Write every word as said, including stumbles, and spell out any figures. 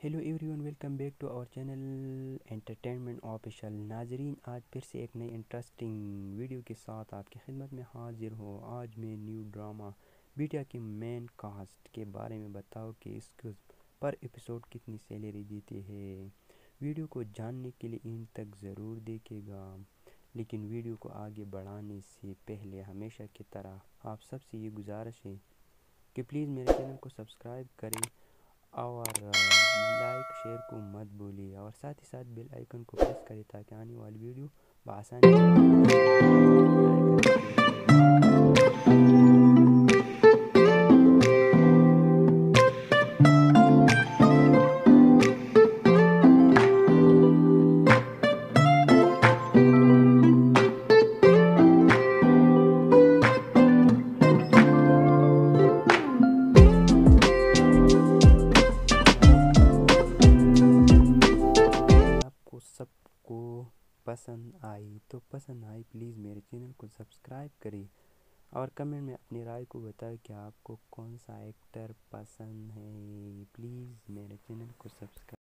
Hello everyone, welcome back to our channel entertainment official. नाजरीन, आज फिर से एक नई इंटरेस्टिंग वीडियो के साथ आपकी खिदमत में हाजिर हो। आज मैं न्यू ड्रामा बिटिया के मेन कास्ट के बारे में बताऊँ कि इसको पर एपिसोड कितनी सैलरी देती है। वीडियो को जानने के लिए इन तक ज़रूर देखिएगा, लेकिन वीडियो को आगे बढ़ाने से पहले हमेशा की तरह आप सबसे ये गुजारिश है कि प्लीज़ मेरे चैनल को सब्सक्राइब करें और लाइक शेयर को मत भूलिए, और साथ ही साथ बेल आइकन को प्रेस करें ताकि आने वाली वीडियो बआसानी आपको सबको पसंद आई तो पसंद आई प्लीज़ मेरे चैनल को सब्सक्राइब करें और कमेंट में अपनी राय को बताएं कि आपको कौन सा एक्टर पसंद है। प्लीज़ मेरे चैनल को सब्सक्राइब